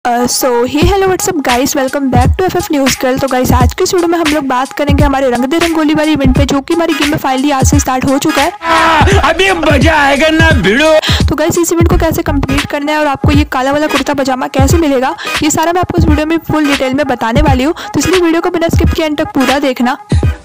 So hey hello what's up guys, welcome back to FF news girl. तो guys आज के video में हम लोग बात करेंगे हमारे रंग दे रंगोली वाली इवेंट पे, जो कि हमारी गेम में फाइनली आज से स्टार्ट हो चुका है। अभी मजा आएगा ना भिड़ो। तो गाइस इस इवेंट को कैसे कंप्लीट करना है और आपको ये काला वाला कुर्ता पजामा कैसे मिलेगा, ये सारा मैं आपको इस वीडियो में फुल डिटेल में बताने वाली हूँ। तो इसलिए वीडियो को बिना स्किप किए एंड तक पूरा देखना।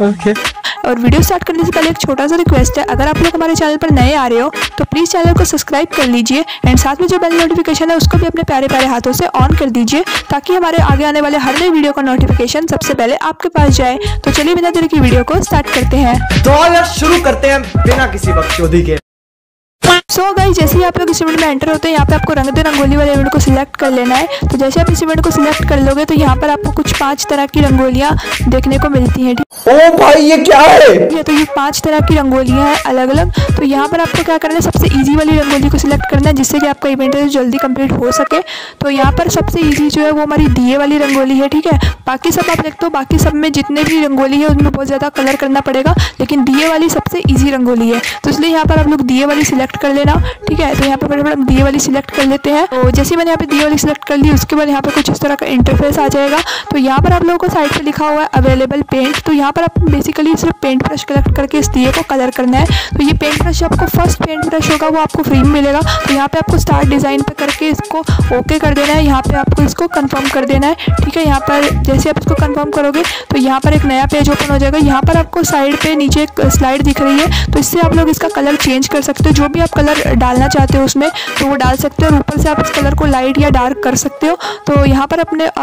और वीडियो स्टार्ट करने से पहले एक छोटा सा रिक्वेस्ट है, अगर आप लोग हमारे चैनल पर नए आ रहे हो तो प्लीज़ चैनल को सब्सक्राइब कर लीजिए एंड साथ में जो बेल नोटिफिकेशन है उसको भी अपने प्यारे प्यारे हाथों से ऑन कर दीजिए, ताकि हमारे आगे आने वाले हर नई वीडियो का नोटिफिकेशन सबसे पहले आपके पास जाए। तो चलिए बिना देरी की वीडियो को स्टार्ट करते हैं। तो यार शुरू करते हैं बिना किसी बकचोदी के। सो गाइस जैसे ही आप लोग इस इवेंट में एंटर होते हैं, यहाँ पे आपको रंग दे रंगोली वाले इवेंट को सिलेक्ट कर लेना है। तो जैसे आप इस इवेंट को सिलेक्ट कर लोगे तो यहाँ पर आपको कुछ 5 तरह की रंगोलियाँ देखने को मिलती हैं। ओ भाई ये क्या है? तो ये 5 तरह की रंगोलियाँ हैं अलग अलग। तो यहाँ पर आपको क्या करना है, सबसे इजी वाली रंगोली को सिलेक्ट करना है जिससे कि आपका इवेंट जल्दी कंप्लीट हो सके। तो यहाँ पर सबसे इजी जो है वो हमारी दिए वाली रंगोली है, ठीक है। बाकी सब आप देखते हो, बाकी सब में जितने भी रंगोली है उनमें बहुत ज़्यादा कलर करना पड़ेगा, लेकिन दिए वाली सबसे ईजी रंगोली है। तो इसलिए यहाँ पर आप लोग दिए वाली सिलेक्ट कर लेना, ठीक है। तो यहाँ पर हम दिए वाली सिलेक्ट कर लेते हैं। तो जैसे मैंने यहाँ पे दिए वाली सिलेक्ट कर ली, उसके बाद यहाँ पे कुछ इस तरह का इंटरफेस आ जाएगा। तो यहाँ पर आप लोगों को साइड पे लिखा हुआ है अवेलेबल पेंट। तो यहाँ पर आप बेसिकली सिर्फ पेंट ब्रश कलेक्ट करके इस दिए को कलर करना है। तो ये पेंट ब्रश आपको फर्स्ट पेंट ब्रश होगा वो आपको फ्री में मिलेगा। तो यहाँ पे आपको स्टार्ट डिज़ाइन पे करके इसको ओके कर देना है। यहाँ पे आपको इसको कंफर्म कर देना है, ठीक है। यहाँ पर जैसे आप इसको कंफर्म करोगे तो यहाँ पर एक नया पेज ओपन हो जाएगा। यहाँ पर आपको साइड पे नीचे एक स्लाइड दिख रही है, तो इससे आप लोग इसका कलर चेंज कर सकते हो। जो भी आप कलर डालना चाहते हो उसमें तो वो डाल सकते हो, और ऊपर से आप इस कलर को लाइट या डार्क कर सकते हो। तो यहाँ पर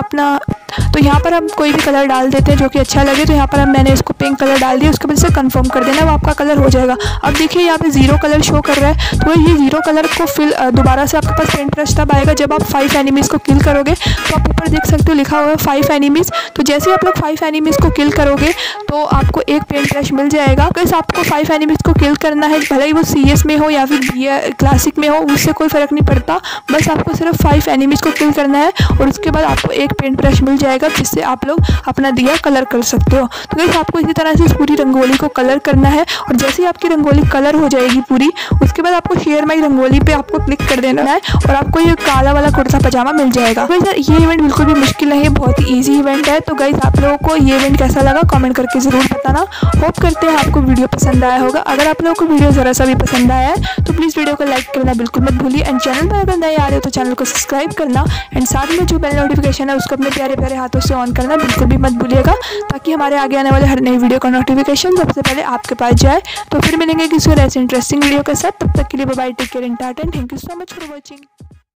यहाँ पर हम कोई भी कलर डाल देते हैं जो कि अच्छा लगे। तो यहाँ पर मैंने इसको पिंक कलर डाल दिया, उसके बाद से कंफर्म कर देना, वो आपका कलर हो जाएगा। अब देखिए यहाँ पे 0 कलर शो कर रहा है। तो ये 0 कलर को फिल दोबारा से आपके पास पेंट ब्रश तब आएगा जब आप 5 एनिमीज़ को किल करोगे। तो आप ऊपर देख सकते हो लिखा हुआ है 5 एनिमीज़। तो जैसे आप लोग 5 एनिमीज़ को किल करोगे तो आपको एक पेंट ब्रश मिल जाएगा। तो आपको 5 एनिमीज़ को किल करना है, भले ही वो CS में हो या फिर क्लासिक में हो, उससे कोई फ़र्क नहीं पड़ता। बस आपको सिर्फ 5 एनिमीज़ को किल करना है और उसके बाद आपको एक पेंट ब्रश मिल जाएगा जिससे आप लोग अपना दिया कलर कर सकते हो। तो गाइस आपको इसी तरह से इस पूरी रंगोली को कलर करना है, और जैसे ही आपकी रंगोली कलर हो जाएगी पूरी, उसके बाद आपको शेयर माई रंगोली पे आपको क्लिक कर देना है और आपको ये काला वाला कुर्ता पजामा मिल जाएगा। तो गाइस ये इवेंट बिल्कुल भी मुश्किल नहीं है, बहुत ही ईजी इवेंट है। तो गाइस आप लोगों को ये इवेंट कैसा लगा कमेंट करके ज़रूर बताना। होप करते हैं आपको वीडियो पसंद आया होगा। अगर आप लोगों को वीडियो ज़रा सा भी पसंद आया है तो प्लीज़ वीडियो को लाइक करना बिल्कुल मत भूलिए, एंड चैनल पर अगर नए आ रहे हो तो चैनल को सब्सक्राइब करना, एंड साथ में जो बेल नोटिफिकेशन है उसको अपने प्यारे प्यारे हाथों से ऑन करना बिल्कुल भी मत भूलिएगा, ताकि हमारे आगे आने वाले हर नई वीडियो का नोटिफिकेशन सबसे पहले आपके पास जाए। तो फिर मिलेंगे किसी और ऐसे इंटरेस्टिंग वीडियो के साथ। तब तक के लिए bye bye, take care and tata, thank you so much for watching.